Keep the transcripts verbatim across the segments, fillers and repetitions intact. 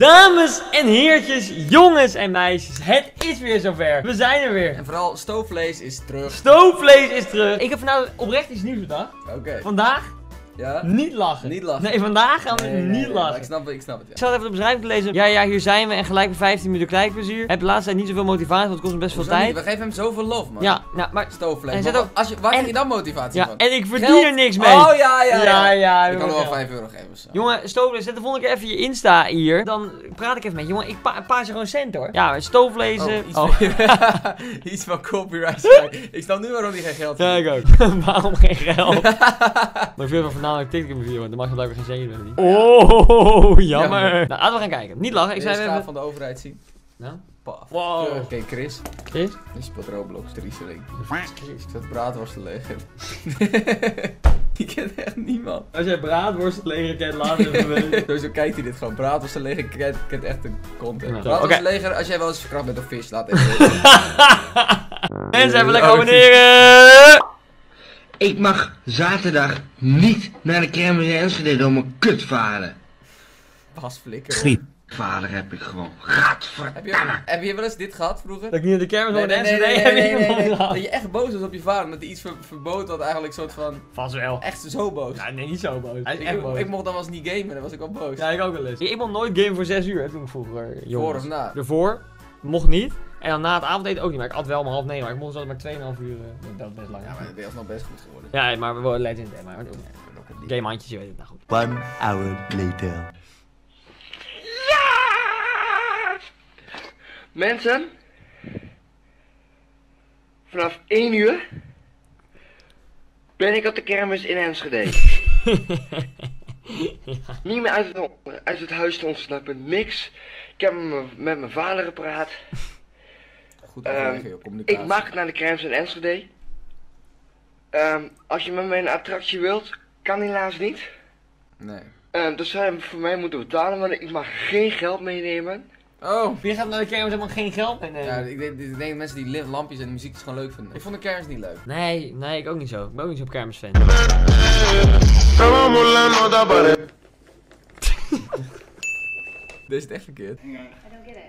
Dames en heertjes, jongens en meisjes, het is weer zover. We zijn er weer. En vooral stoofvlees is terug. Stoofvlees is terug. Ik heb vandaag oprecht iets nieuws bedacht. Oké. Okay. Vandaag ja? niet lachen. Niet lachen. Nee, vandaag gaan we nee, niet nee, nee, lachen. Ik snap, ik snap het. Ja. Ik zat even de beschrijving te lezen. Ja, ja, hier zijn we en gelijk bij vijftien minuten kijkplezier. Heb de laatste tijd niet zoveel motivatie, want het kost me best veel tijd. Niet? We geven hem zoveel lof, man. Ja, nou, maar stoofvlees. Maar ook, als je, waar en, krijg je dan motivatie ja, van? En ik verdien Geld? er niks mee. Oh ja, ja, ja. ja, ja ik kan er wel vijf euro geven. Zo. Jongen, stoofvlees, zet de volgende keer even je Insta hier. Dan praat ik even met je. Jongen, ik pa paas je gewoon cent hoor. Ja, stoofvlees. Oh, iets, oh. van, iets van copyright. Ik snap nu waarom hij geen geld heeft. Ja, ik ook. Waarom geen geld? Maar ik vind het voornamelijk TikTok video, want dan mag je blijkbaar geen centje doen. Oh, jammer. jammer. Nou, laten we gaan kijken. Niet lachen. Ik zei even van de overheid zien. Nou? Paf. Wow. Oké, okay, Chris. Chris? Die speelt Roblox, Trieseling. Chris. Ik zet braadworstenleger. Die kent echt niemand. Als jij braadworstenleger kent, laat het even weten. Sowieso kijkt hij dit gewoon. Braadworstenleger kent, kent echt een content. Ja. Braadworstenleger, okay. Als jij wel eens verkracht bent door vis, laat even weten. Mensen, even lekker abonneren! Ik mag zaterdag niet naar de kermis in Enschede door mijn kutvader. Pas flikker. Griepvader heb ik gewoon. Gadverdamme. Heb je, heb je wel eens dit gehad vroeger? Dat ik niet naar de kermis nee, door nee, Enschede nee, nee, nee, nee, nee, nee. gehad. Dat je echt boos was op je vader, omdat hij iets ver, verbood wat eigenlijk soort van... Vast wel. Echt zo boos. Ja, nee, niet zo boos. Hij is ik, echt ik, boos. Ik mocht dan wel eens niet gamen, dan was ik wel boos. Ja, ik ook wel eens. Ik mocht nooit gamen voor zes uur, hè, toen ik vroeger jongens. Voor of na? Ervoor. Mocht niet. En dan na het avondeten ook niet, maar ik at wel om half negen, maar ik mocht zo maar twee komma vijf uur, uh, dat is best lang. Ja, maar dat ben je alsnog best goed geworden. Ja, maar we worden legend, hè, maar game handjes, je weet het, nou goed. One hour later. Ja! Mensen, vanaf één uur ben ik op de kermis in Enschede. Ja. Niet meer uit het, uit het huis te ontsnappen, niks. Ik heb met mijn vader gepraat. Goed overleggen, joh, communicatie. Ik mag naar de kermis in Enschede. Um, als je met mij een attractie wilt, kan helaas niet. Nee. Um, dus zou je voor mij moeten betalen, want ik mag geen geld meenemen. Oh. Wie gaat naar de kermis helemaal geen geld meenemen? Ja, ik denk, ik denk dat mensen die lampjes en de muziek gewoon leuk vinden. Ik vond de kermis niet leuk. Nee, nee, ik ook niet zo. Ik ben ook niet zo op kermisfan. Deze is echt verkeerd. I don't get it.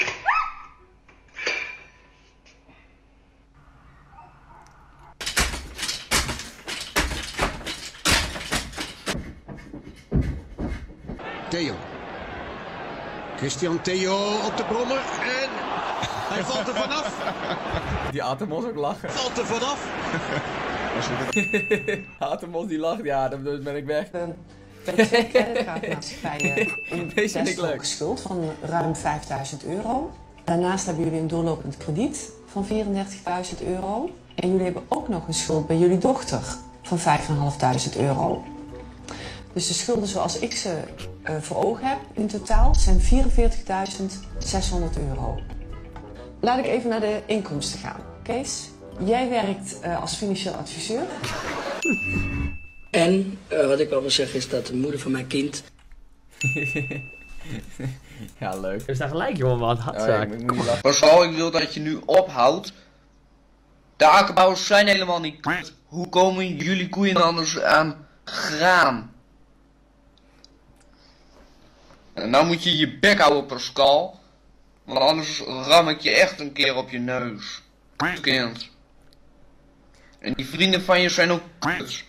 Theo. Christian Theo op de brommer en hij valt er vanaf. Die Atemos ook lachen. Valt er vanaf. Atemos die lacht, ja, dan ben ik weg. Bij twee creditcardmaatschappijen een Deze best hoge schuld van ruim vijfduizend euro. Daarnaast hebben jullie een doorlopend krediet van vierendertigduizend euro. En jullie hebben ook nog een schuld bij jullie dochter van vijfduizend vijfhonderd euro. Dus de schulden zoals ik ze uh, voor ogen heb in totaal zijn vierenveertigduizend zeshonderd euro. Laat ik even naar de inkomsten gaan. Kees, jij werkt uh, als financieel adviseur. En uh, wat ik wel wil zeggen is dat de moeder van mijn kind... Ja, leuk. Er staat gelijk, jongen, wat hadzaak. Oh, Pascal, ik wil dat je nu ophoudt. De akkerbouwers zijn helemaal niet kut. Hoe komen jullie koeien anders aan graan? En nou moet je je bek houden, Pascal. Want anders ram ik je echt een keer op je neus. Kind. En die vrienden van je zijn ook kut.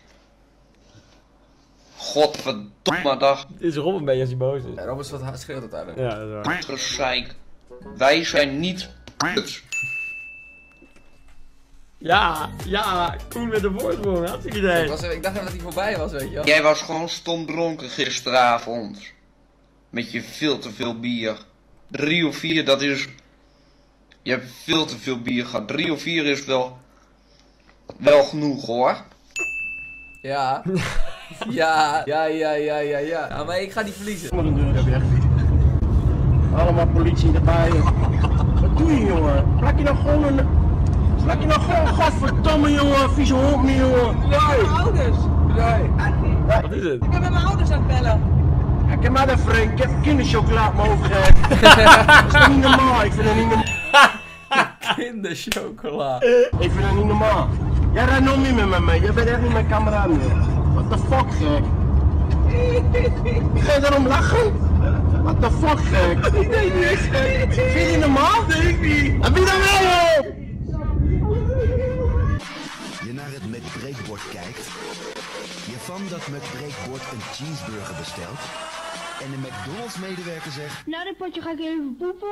Godverdomme dag. Het is Rob een beetje als hij boos is. Ja, Rob is wat schreeuwt uiteindelijk. Ja, dat is waar. Gezeik. Wij zijn niet kut. Ja, ja, Koen met de voorsprong, hartstikke idee. Ik, was, ik dacht even dat hij voorbij was, weet je wel. Jij was gewoon stom dronken gisteravond. Met je veel te veel bier. Drie of vier, dat is... Je hebt veel te veel bier gehad. Drie of vier is wel... Wel genoeg, hoor. Ja. Ja, ja, ja, ja, ja, ja. Ja, maar ik ga niet verliezen. Wat een deur heb je echt niet. Allemaal politie erbij. Wat doe je, jongen? Plak je nou gewoon een... Plak je nou gewoon, godverdomme, jongen. Vieze hond meer, jongen. Nee. Mijn ouders. Nee. Wat is het? Ik ben met mijn ouders aan het bellen. Ik heb maar even een, ik heb kinderchocolade mijn hoofd gek. Dat is toch niet normaal? Ik vind dat niet normaal. Kinderchocola. Ik vind dat niet normaal. Jij rijdt nog niet meer met mij. Jij bent echt niet mijn kameraad meer. What the fuck, gek? Ga je daarom lachen? What the fuck, gek? Ik deed niks, gek. Vind je normaal? Nee, ik niet. En wie dan wel? Je naar het McBreakbord kijkt. Je van dat McBreakbord een cheeseburger bestelt. En de McDonald's medewerker zegt... Na dit potje ga ik even poepen.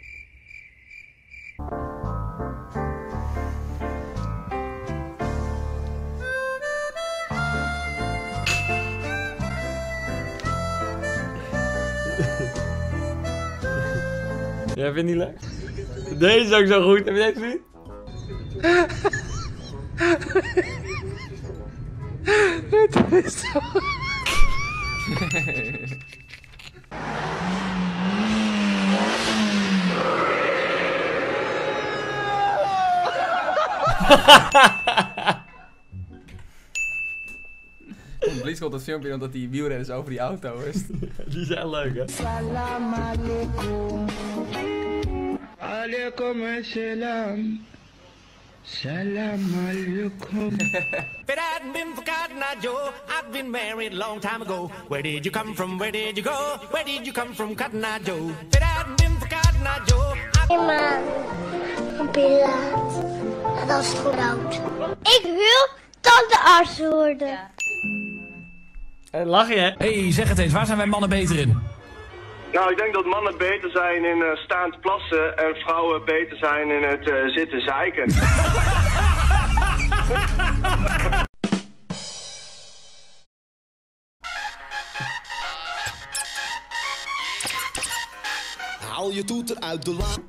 Jij vindt die leuk? Deze is ook zo goed. Heb je deze niet? Het is zo... Blies komt dat filmpje omdat die wielrenners over die auto is. Die zijn leuk, hè? Salam alaikum. Alaikum assalam. Salam alaikum. If it hadn't been for Cotton Eye Joe, I'd been married a long time ago. Where did you come from? Where did you go? Where did you come from, Cotton Eye Joe? If it hadn't been for Cotton Eye Joe, Hey man, een pilaat. Dat is goed oud. Ik wil dat de arts worden. Hey, lach je, hè? Hey, zeg het eens, waar zijn wij mannen beter in? Nou, ik denk dat mannen beter zijn in uh, staand plassen en vrouwen beter zijn in het uh, zitten zeiken. Haal je toeter uit de la.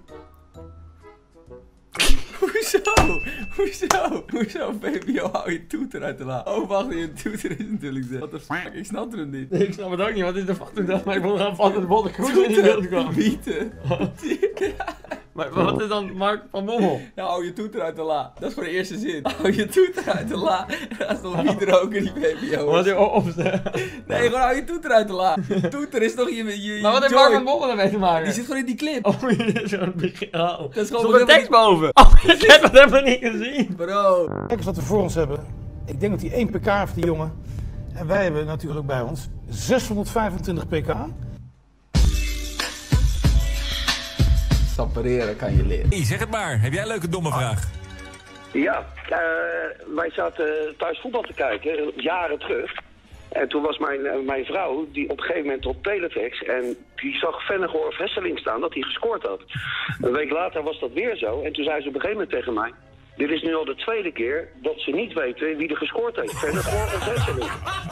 Hoezo? Hoezo? Hoezo, baby? Hou je toeter uit de la. Oh, wacht, je toeter is natuurlijk zo. What the fuck? Ik snap het niet. Nee, ik snap het ook niet. Wat is de foto dan? Maar ik wil gaan van de bolle kroes in die beeld kwam. Wieten. Maar wat is dan Mark van Bommel? Ja, hou je toeter uit de la. Dat is voor de eerste zin. Hou je toeter uit de la. Dat is nog wiet roken, die baby, hoor. Wat is op Nee, gewoon hou je toeter uit de la. Toeter is toch je, je, je Maar wat heeft Mark van Bommel ermee te maken? Die zit gewoon in die clip. Oh, dit is zo'n begin. Oh. Dat is Stond gewoon een tekst boven. Oh, ik heb het helemaal niet gezien. Bro. Kijk eens wat we voor ons hebben. Ik denk dat hij één pk heeft, die jongen. En wij hebben natuurlijk bij ons zeshonderdvijfentwintig pk. Sappereren kan je leren. Hey, zeg het maar. Heb jij een leuke domme vraag? Ja, uh, wij zaten thuis voetbal te kijken, jaren terug. En toen was mijn, uh, mijn vrouw, die op een gegeven moment op teletext, en die zag Vennegoor of Hesseling staan dat hij gescoord had. Een week later was dat weer zo, en toen zei ze op een gegeven moment tegen mij: dit is nu al de tweede keer dat ze niet weten wie er gescoord heeft, Vennegoor of Hesseling.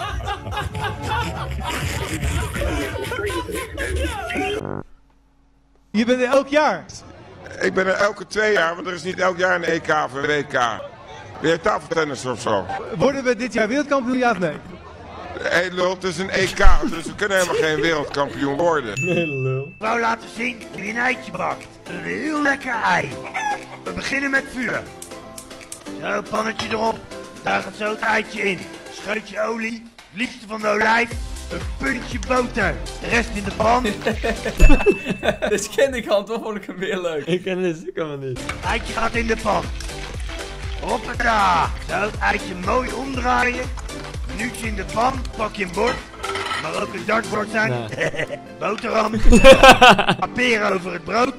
Je bent er elk jaar? Ik ben er elke twee jaar, want er is niet elk jaar een E K of een W K. Ben je tafeltennis of zo? Worden we dit jaar wereldkampioen, ja of nee? Hé hey, lul, het is een E K, dus we kunnen helemaal geen wereldkampioen worden. Nee, lul. Wou laten zien wie een eitje bakt. Een heel lekker ei. We beginnen met vuur. Zo, pannetje erop. Daar gaat zo het eitje in. Scheutje olie, liefste van de olijf. Een puntje boter. De rest in de pan. Dus ken ik al, toch vond ik hem weer leuk. Ik ken dit stuk helemaal niet. Eitje gaat in de pan. Hoppata. Zo, het eitje mooi omdraaien. Minuutje in de pan, pak je een bord. Mag ook een dartbord zijn. Nee. Boterham. Papier over het brood.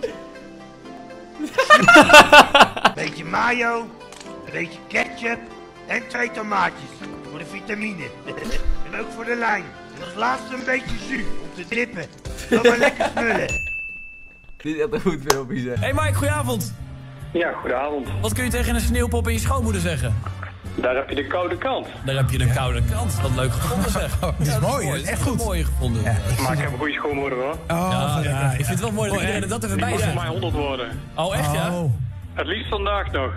Een beetje mayo. Een beetje ketchup. En twee tomaatjes. Voor de vitamine. En ook voor de lijn. En als laatste een beetje jus om te dippen. Dan maar lekker smullen. Dit is echt een goed filmpje, zeg. Hey Mike, goedenavond. Ja, goedenavond. Wat kun je tegen een sneeuwpop en je schoonmoeder zeggen? Daar heb je de koude kant. Daar heb je de koude kant. Wat leuk gevonden, zeg. Oh, dit is ja, mooi, dat is echt goed. Mooi gevonden. Ja, ik maar ik heb een goede schoonmoeder, hoor. Oh, ja, ja, ik vind het wel mooi dat oh, iedereen er dat even bij zegt. voor mij honderd worden. Oh, echt, ja? Oh. Het liefst vandaag nog.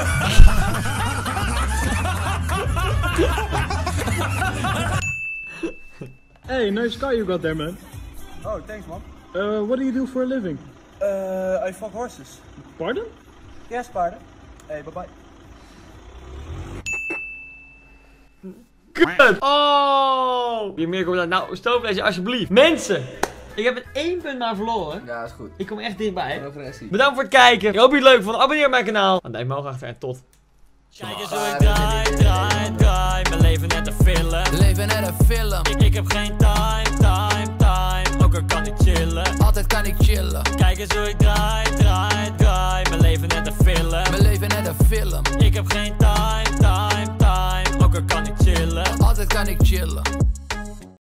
Hey, nice car you got there, man. Oh, thanks, man. Uh, what do you do for a living? Uh, I fuck horses. Pardon? Yes, pardon. Hey, bye-bye. Kut! Oh! Wie meer komt dat? Nou, stoofvleesje, alsjeblieft. Mensen! Ik heb het één punt maar verloren. Ja, is goed. Ik kom echt dichtbij. Bedankt voor het kijken. Ik hoop je het leuk vond. Abonneer op mijn kanaal. En duim omhoog achter en tot. Kijk eens hoe ik draai, draai, draai. Mijn leven net een film. Leven net een film. Ik, ik heb geen time, time, time. time. Ook al kan ik chillen, altijd kan ik chillen. Kijk eens hoe ik draai, draai, draai. Mijn leven net een film, mijn leven net een film. Ik heb geen time, time, time. Ook al kan ik chillen, altijd kan ik chillen.